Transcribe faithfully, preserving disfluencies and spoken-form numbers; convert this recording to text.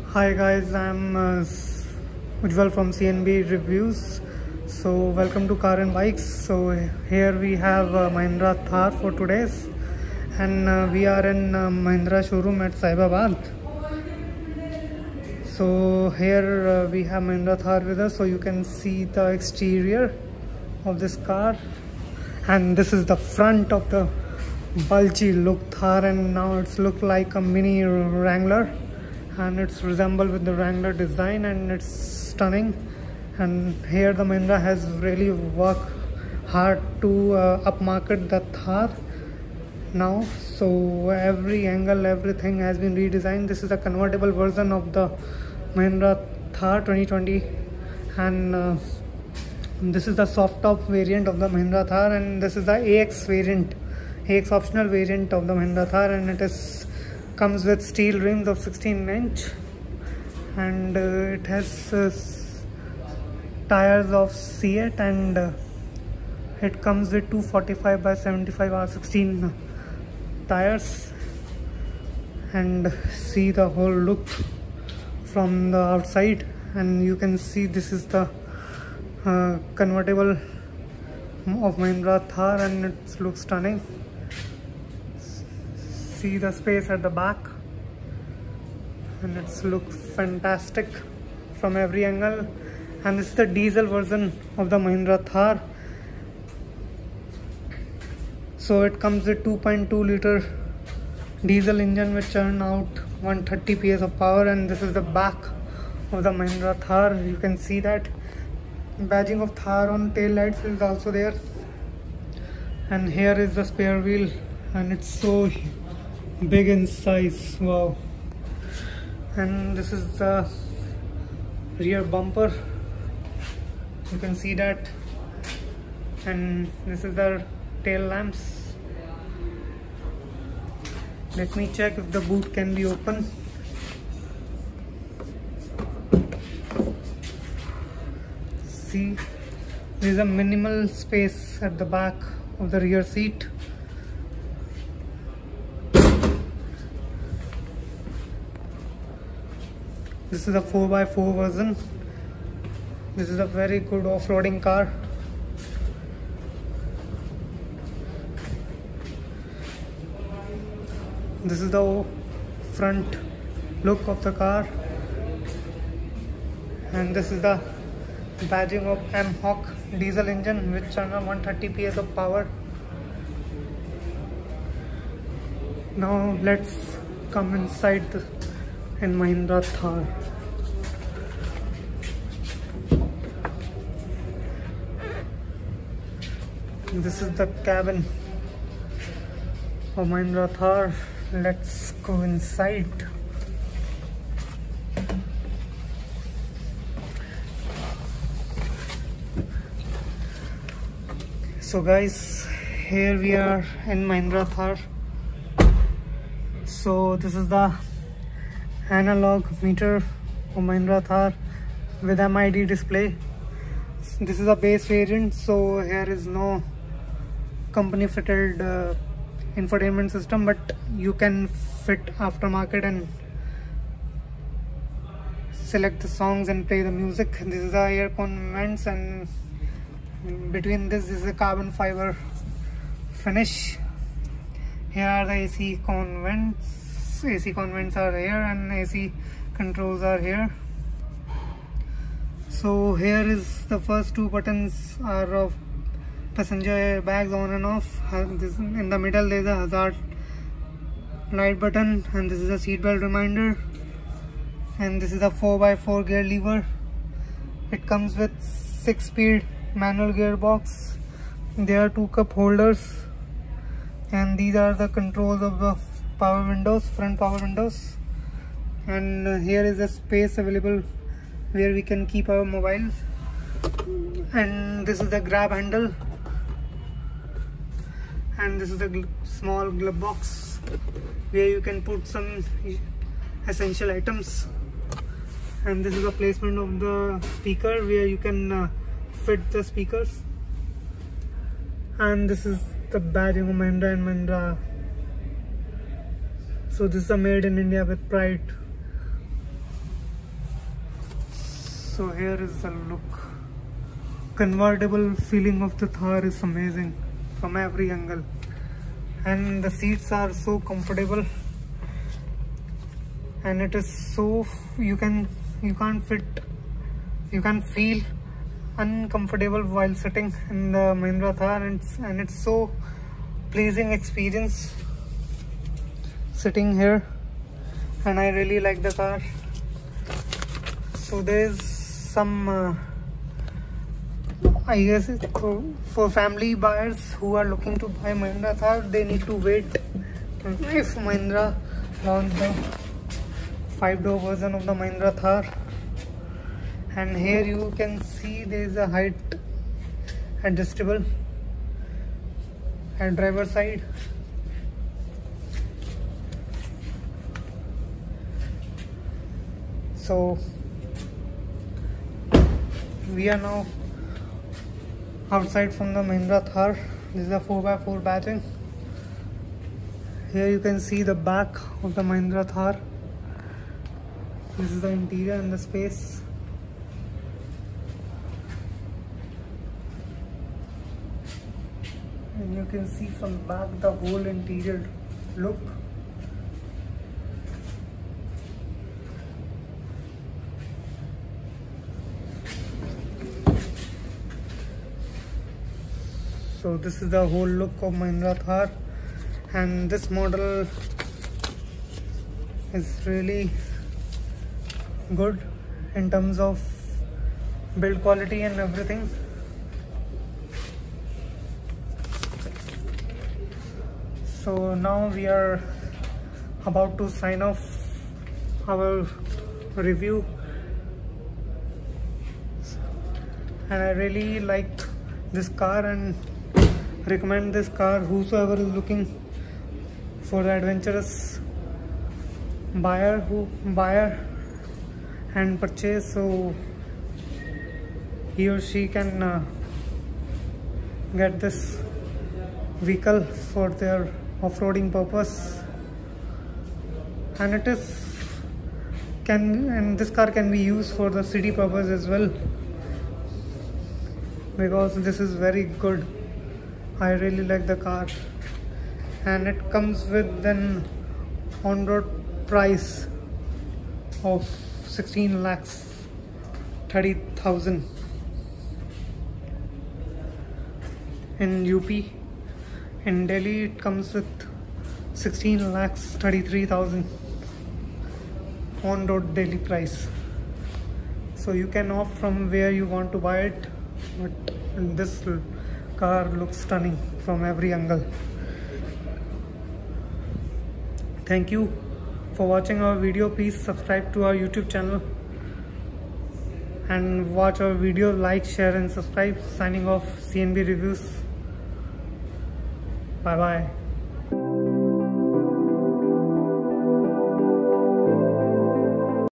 Hi guys, I'm uh, Ujjwal from C N B Reviews. So welcome to Car and Bikes. So here we have uh, Mahindra Thar for today's, and uh, we are in uh, Mahindra showroom at Saibabad. So here uh, we have Mahindra Thar with us, so you can see the exterior of this car, and this is the front of the bulgy look Thar, and now it's look like a mini Wrangler, and it's resembled with the Wrangler design, and it's stunning. And here the Mahindra has really worked hard to uh, upmarket the Thar now. So every angle, everything has been redesigned. This is a convertible version of the Mahindra Thar twenty twenty, and uh, this is the soft top variant of the Mahindra Thar, and this is the A X variant, A X optional variant of the Mahindra Thar, and it is comes with steel rims of sixteen inch, and uh, it has uh, tires of Seat, and uh, it comes with two forty-five by seventy-five R sixteen tires. And see the whole look from the outside, and you can see this is the uh, convertible of Mahindra Thar, and it looks stunning. See the space at the back, and it looks fantastic from every angle. And this is the diesel version of the Mahindra Thar. So it comes with two point two liter diesel engine which churn out one hundred thirty P S of power, and this is the back of the Mahindra Thar. You can see that badging of Thar on tail lights is also there, and here is the spare wheel, and it's so big in size. Wow. And this is the rear bumper, you can see that, and this is the tail lamps. Let me check if the boot can be open. See, there is a minimal space at the back of the rear seat. This is a four by four version. This is a very good off-roading car. This is the front look of the car, and this is the badging of M Hawk diesel engine which churns out one hundred thirty P S of power. Now let's come inside the in Mahindra Thar. This is the cabin of Mahindra Thar. Let's go inside. So guys, here we are in Mahindra Thar. So this is the analog meter of Mahindra Thar with M I D display. This is a base variant, so here is no company fitted uh, infotainment system, but you can fit aftermarket and select the songs and play the music. This is the air con vents, and between this is a carbon fiber finish. Here are the A C con vents. A C con vents are here, and A C controls are here. So here is the first two buttons are of passenger airbags on and off. This, in the middle there is a hazard light button, and this is a seatbelt reminder, and this is a four by four gear lever. It comes with six speed manual gearbox. There are two cup holders, and these are the controls of the power windows, front power windows. And uh, here is a space available where we can keep our mobiles, and this is the grab handle, and this is the gl small glove box where you can put some essential items, and this is the placement of the speaker where you can uh, fit the speakers, and this is the badging of Mahindra and Mahindra. So this is a made in India with pride. So here is the look. Convertible feeling of the Thar is amazing from every angle, and the seats are so comfortable, and it is so you can you can't fit you can feel uncomfortable while sitting in the Mahindra Thar, and it's, and it's so pleasing experience sitting here, and I really like the car. So there's some uh, I guess for, for family buyers who are looking to buy Mahindra Thar, they need to wait if Mahindra launch the five door version of the Mahindra Thar. And here you can see there is a height adjustable at driver side. So we are now outside from the Mahindra Thar. This is a four by four badging. Here you can see the back of the Mahindra Thar. This is the interior and the space. And you can see from back the whole interior look. So this is the whole look of Mahindra Thar, and this model is really good in terms of build quality and everything. So now we are about to sign off our review, and I really like this car and recommend this car whosoever is looking for the adventurous buyer who buyer and purchase, so he or she can uh, get this vehicle for their off-roading purpose. And it is can and this car can be used for the city purpose as well, because this is very good. I really like the car, and it comes with an on-road price of sixteen lakhs thirty thousand in U P. In Delhi it comes with sixteen lakhs thirty-three thousand on-road daily price. So you can opt from where you want to buy it, but this car looks stunning from every angle. Thank you for watching our video. Please subscribe to our YouTube channel and watch our video, like, share and subscribe. Signing off, C N B Reviews. Bye bye.